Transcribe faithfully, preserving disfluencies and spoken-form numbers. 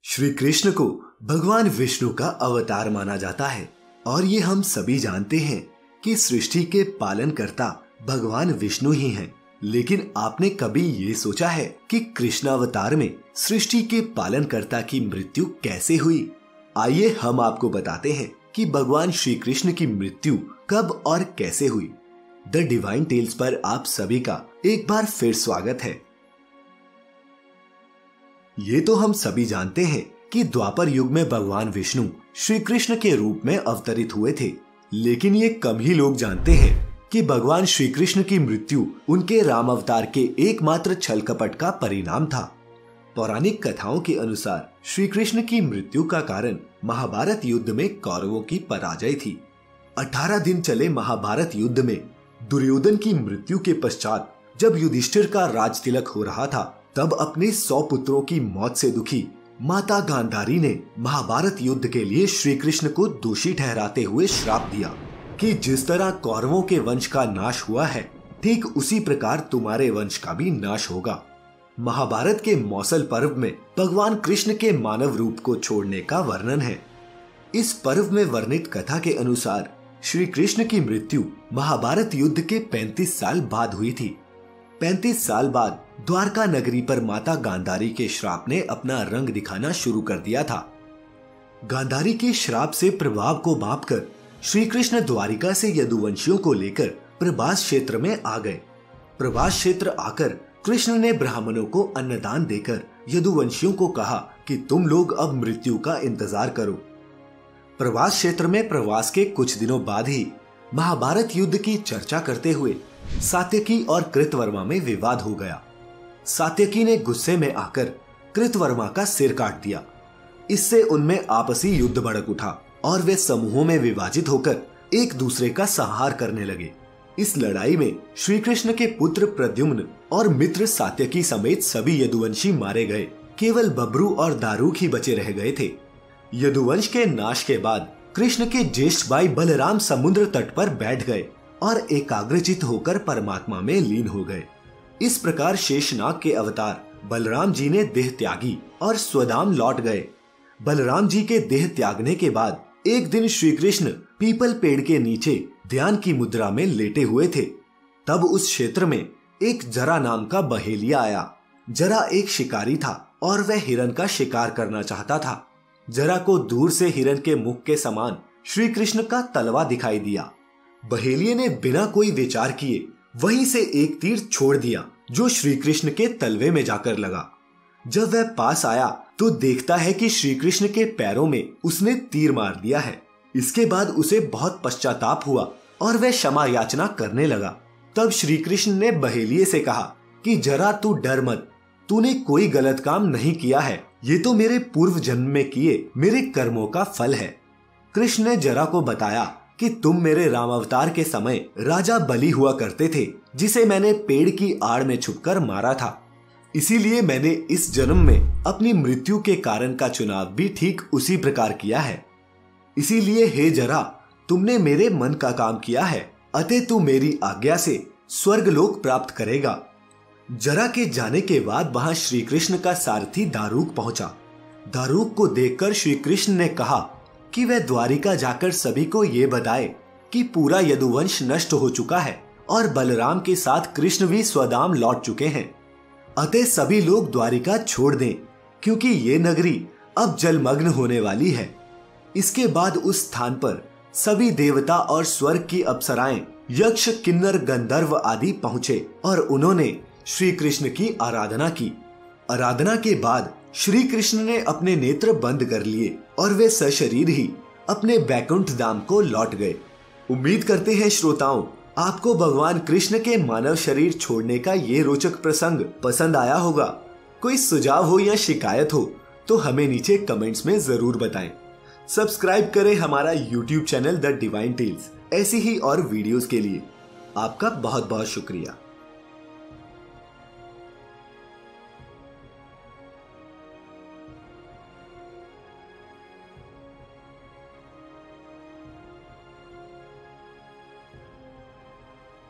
श्री कृष्ण को भगवान विष्णु का अवतार माना जाता है और ये हम सभी जानते हैं कि सृष्टि के पालनकर्ता भगवान विष्णु ही हैं। लेकिन आपने कभी ये सोचा है कि कृष्ण अवतार में सृष्टि के पालनकर्ता की मृत्यु कैसे हुई? आइए हम आपको बताते हैं कि भगवान श्री कृष्ण की मृत्यु कब और कैसे हुई। द डिवाइन टेल्स पर आप सभी का एक बार फिर स्वागत है। ये तो हम सभी जानते हैं कि द्वापर युग में भगवान विष्णु श्री कृष्ण के रूप में अवतरित हुए थे, लेकिन ये कम ही लोग जानते हैं कि भगवान श्री कृष्ण की मृत्यु उनके राम अवतार के एकमात्र छल कपट का परिणाम था। पौराणिक कथाओं के अनुसार श्री कृष्ण की मृत्यु का कारण महाभारत युद्ध में कौरवों की पराजय थी। अठारह दिन चले महाभारत युद्ध में दुर्योधन की मृत्यु के पश्चात जब युधिष्ठिर का राज तिलक हो रहा था, तब अपने सौ पुत्रों की मौत से दुखी माता गांधारी ने महाभारत युद्ध के लिए श्री कृष्ण को दोषी ठहराते हुए श्राप दिया कि जिस तरह कौरवों के वंश का नाश हुआ है, ठीक उसी प्रकार तुम्हारे वंश का भी नाश होगा। महाभारत के मौसल पर्व में भगवान कृष्ण के मानव रूप को छोड़ने का वर्णन है। इस पर्व में वर्णित कथा के अनुसार श्री कृष्ण की मृत्यु महाभारत युद्ध के पैंतीस साल बाद हुई थी। पैंतीस साल बाद द्वारका नगरी पर माता गांधारी के श्राप ने अपना रंग दिखाना शुरू कर दिया था। गांधारी के श्राप से प्रभाव को मापकर श्री कृष्ण द्वारिका से यदुवंशियों को लेकर प्रभास क्षेत्र में आ गए। प्रभास क्षेत्र आकर कृष्ण ने ब्राह्मणों को अन्नदान देकर यदुवंशियों को कहा कि तुम लोग अब मृत्यु का इंतजार करो। प्रभास क्षेत्र में प्रवास के कुछ दिनों बाद ही महाभारत युद्ध की चर्चा करते हुए सात्यकी और कृतवर्मा में विवाद हो गया। सात्यकी ने गुस्से में आकर कृतवर्मा का सिर काट दिया। इससे उनमें आपसी युद्ध भड़क उठा और वे समूहों में विभाजित होकर एक दूसरे का संहार करने लगे। इस लड़ाई में श्री कृष्ण के पुत्र प्रद्युम्न और मित्र सात्यकी समेत सभी यदुवंशी मारे गए। केवल बब्रू और दारूक ही बचे रह गए थे। यदुवंश के नाश के बाद कृष्ण के ज्येष्ठ भाई बलराम समुद्र तट पर बैठ गए और एकाग्रचित होकर परमात्मा में लीन हो गए। इस प्रकार शेषनाग के अवतार बलराम जी ने देह त्यागी और स्वधाम लौट गए। बलराम जी के देह त्यागने के बाद एक दिन श्री कृष्ण पीपल पेड़ के नीचे ध्यान की मुद्रा में लेटे हुए थे। तब उस क्षेत्र में एक जरा नाम का बहेलिया आया। जरा एक शिकारी था और वह हिरन का शिकार करना चाहता था। जरा को दूर से हिरन के मुख के समान श्री कृष्ण का तलवा दिखाई दिया। बहेलिये ने बिना कोई विचार किए वहीं से एक तीर छोड़ दिया जो श्री कृष्ण के तलवे में जाकर लगा। जब वह पास आया तो देखता है कि श्री कृष्ण के पैरों में उसने तीर मार दिया है। इसके बाद उसे बहुत पश्चाताप हुआ और वह क्षमा याचना करने लगा। तब श्री कृष्ण ने बहेलिये से कहा कि जरा तू डर मत, तूने कोई गलत काम नहीं किया है। ये तो मेरे पूर्व जन्म में किए मेरे कर्मों का फल है। कृष्ण ने जरा को बताया कि तुम मेरे राम अवतार के समय राजा बलि हुआ करते थे, जिसे मैंने पेड़ की आड़ में छुपकर मारा था। इसीलिए मैंने इस जन्म में अपनी मृत्यु के कारण का चुनाव भी ठीक उसी प्रकार किया है। इसीलिए हे जरा, तुमने मेरे मन का काम किया है, अतः तू मेरी आज्ञा से स्वर्गलोक प्राप्त करेगा। जरा के जाने के बाद वहां श्री कृष्ण का सारथी दारूक पहुंचा। दारूक को देखकर श्री कृष्ण ने कहा कि वह द्वारिका जाकर सभी को ये बताए कि पूरा यदुवंश नष्ट हो चुका है और बलराम के साथ कृष्ण भी स्वधाम लौट चुके हैं। अतः सभी लोग द्वारिका छोड़ दें, क्योंकि ये नगरी अब जलमग्न होने वाली है। इसके बाद उस स्थान पर सभी देवता और स्वर्ग की अप्सराएं, यक्ष, किन्नर, गंधर्व आदि पहुंचे और उन्होंने श्री कृष्ण की आराधना की। आराधना के बाद श्री कृष्ण ने अपने नेत्र बंद कर लिए और वे सशरीर ही अपने बैकुंठ धाम को लौट गए। उम्मीद करते हैं श्रोताओं, आपको भगवान कृष्ण के मानव शरीर छोड़ने का ये रोचक प्रसंग पसंद आया होगा। कोई सुझाव हो या शिकायत हो तो हमें नीचे कमेंट्स में जरूर बताएं। सब्सक्राइब करें हमारा YouTube channel the divine tales ऐसी ही और वीडियोस के लिए। आपका बहुत बहुत शुक्रिया।